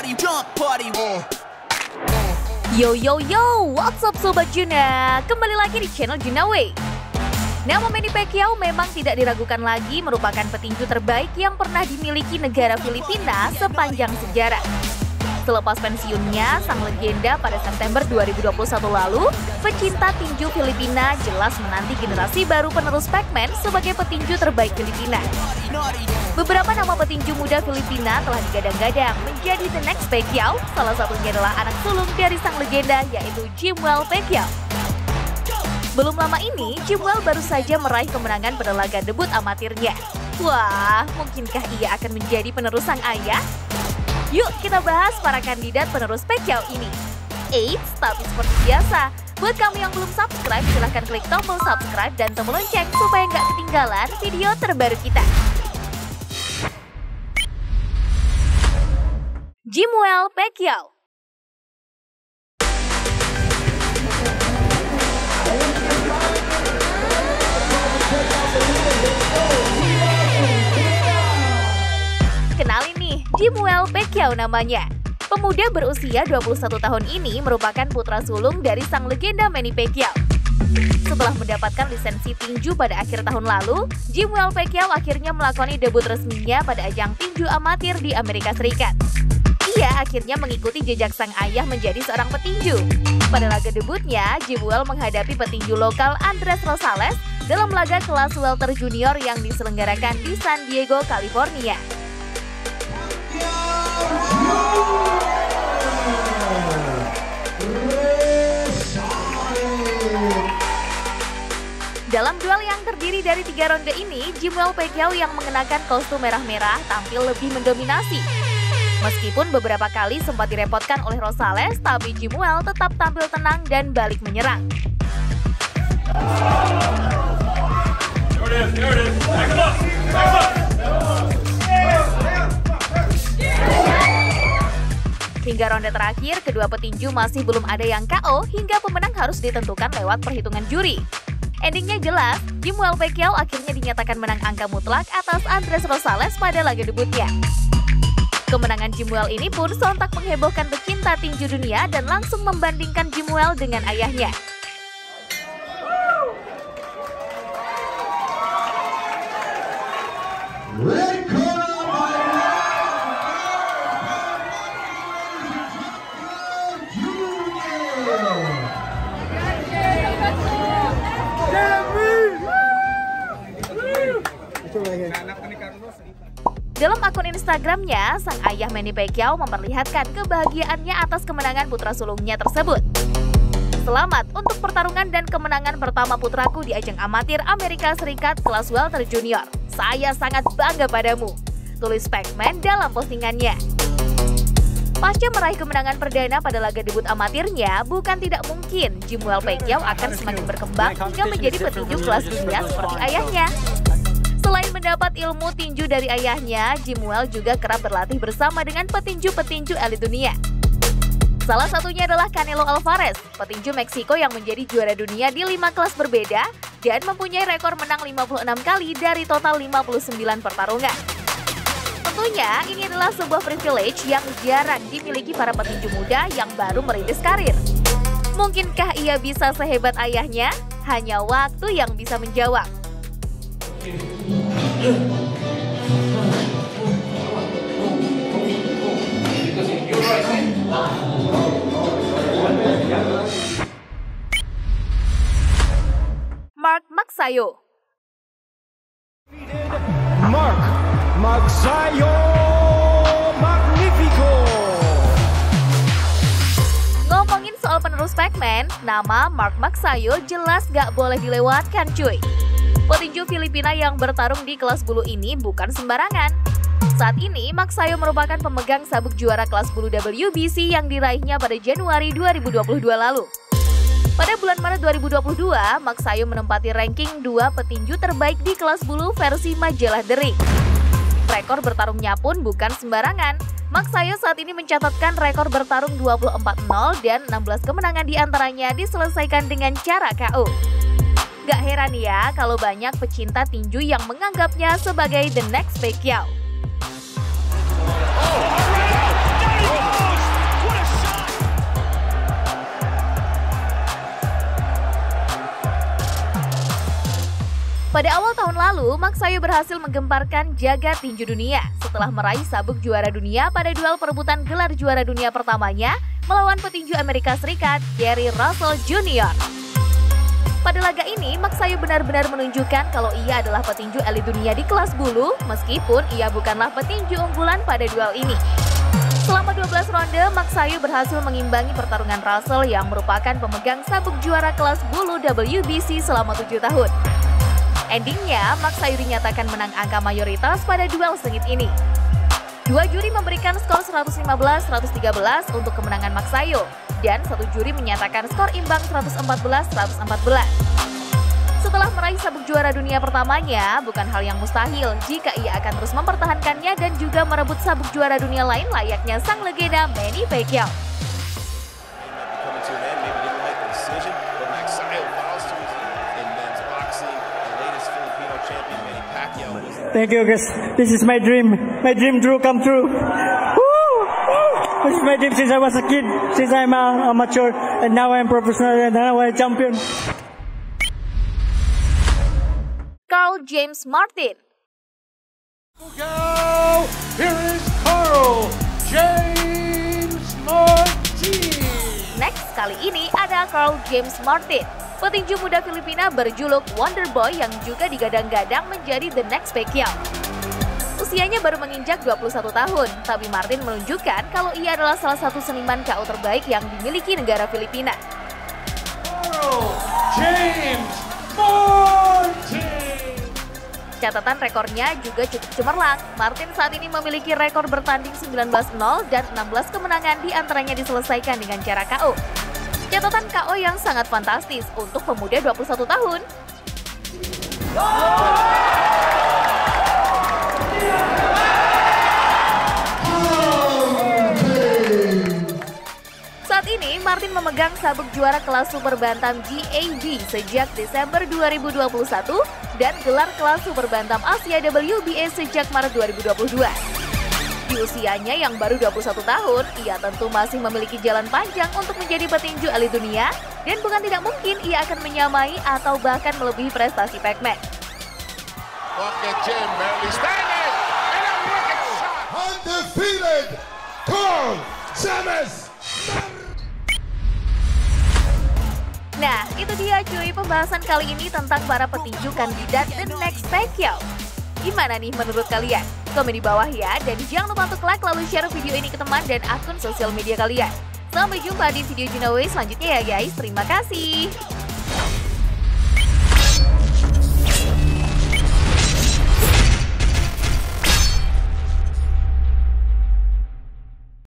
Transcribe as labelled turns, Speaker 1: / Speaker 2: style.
Speaker 1: Yo yo yo, what's up Sobat Juna? Kembali lagi di channel Junaway. Nama Manny Pacquiao memang tidak diragukan lagi merupakan petinju terbaik yang pernah dimiliki negara Filipina sepanjang sejarah. Selepas pensiunnya, sang legenda pada September 2021 lalu, pecinta tinju Filipina jelas menanti generasi baru penerus Pac-Man sebagai petinju terbaik Filipina. Beberapa nama petinju muda Filipina telah digadang-gadang menjadi the next Pacquiao, salah satunya adalah anak sulung dari sang legenda yaitu Jimwell Pacquiao. Belum lama ini, Jimwell baru saja meraih kemenangan pada laga debut amatirnya. Wah, mungkinkah ia akan menjadi penerus sang ayah? Yuk kita bahas para kandidat penerus Pacquiao ini. Eits, tapi seperti biasa, buat kamu yang belum subscribe, silahkan klik tombol subscribe dan tombol lonceng supaya nggak ketinggalan video terbaru kita. Jimwell Pacquiao. Kenalin nih, Jimwell Pacquiao namanya. Pemuda berusia 21 tahun ini merupakan putra sulung dari sang legenda Manny Pacquiao. Setelah mendapatkan lisensi tinju pada akhir tahun lalu, Jimwell Pacquiao akhirnya melakoni debut resminya pada ajang tinju amatir di Amerika Serikat. Ia akhirnya mengikuti jejak sang ayah menjadi seorang petinju. Pada laga debutnya, Jimwell menghadapi petinju lokal Andres Rosales dalam laga kelas welter junior yang diselenggarakan di San Diego, California. Dalam duel yang terdiri dari 3 ronde ini, Jimwell Pacquiao yang mengenakan kostum merah-merah tampil lebih mendominasi. Meskipun beberapa kali sempat direpotkan oleh Rosales, tapi Jimwell tetap tampil tenang dan balik menyerang. Hingga ronde terakhir, kedua petinju masih belum ada yang KO hingga pemenang harus ditentukan lewat perhitungan juri. Endingnya jelas, Jimwell Pacquiao akhirnya dinyatakan menang angka mutlak atas Andres Rosales pada laga debutnya. Kemenangan Jimwell ini pun sontak menghebohkan pecinta tinju dunia dan langsung membandingkan Jimwell dengan ayahnya. Dalam akun Instagramnya, sang ayah Manny Pacquiao memperlihatkan kebahagiaannya atas kemenangan putra sulungnya tersebut. Selamat untuk pertarungan dan kemenangan pertama putraku di ajang amatir Amerika Serikat kelas welter junior. Saya sangat bangga padamu, tulis Pac-Man dalam postingannya. Pasca meraih kemenangan perdana pada laga debut amatirnya, bukan tidak mungkin Jimwell Pacquiao akan semakin berkembang hingga menjadi petinju kelas dunia seperti ayahnya. Selain mendapat ilmu tinju dari ayahnya, Jimwell juga kerap berlatih bersama dengan petinju-petinju elit dunia. Salah satunya adalah Canelo Alvarez, petinju Meksiko yang menjadi juara dunia di 5 kelas berbeda dan mempunyai rekor menang 56 kali dari total 59 pertarungan. Tentunya ini adalah sebuah privilege yang jarang dimiliki para petinju muda yang baru merintis karir. Mungkinkah ia bisa sehebat ayahnya? Hanya waktu yang bisa menjawab. Mark Magsayo.
Speaker 2: Mark Magsayo Magnifico.
Speaker 1: Ngomongin soal penerus Pac-Man, nama Mark Magsayo jelas gak boleh dilewatkan cuy. Petinju Filipina yang bertarung di kelas bulu ini bukan sembarangan. Saat ini, Magsayo merupakan pemegang sabuk juara kelas bulu WBC yang diraihnya pada Januari 2022 lalu. Pada bulan Maret 2022, Magsayo menempati ranking 2 petinju terbaik di kelas bulu versi majalah The Ring. Rekor bertarungnya pun bukan sembarangan. Magsayo saat ini mencatatkan rekor bertarung 24-0 dan 16 kemenangan diantaranya diselesaikan dengan cara KO. Gak heran ya kalau banyak pecinta tinju yang menganggapnya sebagai the next Pacquiao. Pada awal tahun lalu, Magsayo berhasil menggemparkan jagat tinju dunia setelah meraih sabuk juara dunia pada duel perebutan gelar juara dunia pertamanya melawan petinju Amerika Serikat, Gary Russell Jr. Pada laga ini, Magsayo benar-benar menunjukkan kalau ia adalah petinju elit dunia di kelas bulu, meskipun ia bukanlah petinju unggulan pada duel ini. Selama 12 ronde, Magsayo berhasil mengimbangi pertarungan Russell yang merupakan pemegang sabuk juara kelas bulu WBC selama 7 tahun. Endingnya, Magsayo dinyatakan menang angka mayoritas pada duel sengit ini. Dua juri memberikan skor 115-113 untuk kemenangan Magsayo, dan satu juri menyatakan skor imbang 114-114. Setelah meraih sabuk juara dunia pertamanya, bukan hal yang mustahil jika ia akan terus mempertahankannya dan juga merebut sabuk juara dunia lain layaknya sang legenda Manny Pacquiao.
Speaker 3: Thank you guys. This is my dream. My dream come true. Woo! This is my dream since I was a kid. Since I'm amateur and now I'm professional and now I'm champion.
Speaker 1: Carl James Martin.
Speaker 2: Here is Carl James Martin.
Speaker 1: Next kali ini ada Carl James Martin, petinju muda Filipina berjuluk Wonder Boy yang juga digadang-gadang menjadi the next Pacquiao. Usianya baru menginjak 21 tahun, tapi Martin menunjukkan kalau ia adalah salah satu seniman KO terbaik yang dimiliki negara Filipina.
Speaker 2: Carl James Martin.
Speaker 1: Catatan rekornya juga cukup cemerlang. Martin saat ini memiliki rekor bertanding 19-0 dan 16 kemenangan diantaranya diselesaikan dengan cara KO. Catatan KO yang sangat fantastis untuk pemuda 21 tahun. Saat ini, Martin memegang sabuk juara kelas super bantam GAB sejak Desember 2021 dan gelar kelas super bantam Asia WBA sejak Maret 2022. Di usianya yang baru 21 tahun, ia tentu masih memiliki jalan panjang untuk menjadi petinju elit dunia dan bukan tidak mungkin ia akan menyamai atau bahkan melebihi prestasi Pacman.
Speaker 2: Undefeated Carl James.
Speaker 1: Nah, itu dia cuy pembahasan kali ini tentang para petinju kandidat The Next Pacquiao. Gimana nih menurut kalian? Komen di bawah ya, dan jangan lupa untuk like lalu share video ini ke teman dan akun sosial media kalian. Sampai jumpa di video giveaway selanjutnya ya guys, terima kasih.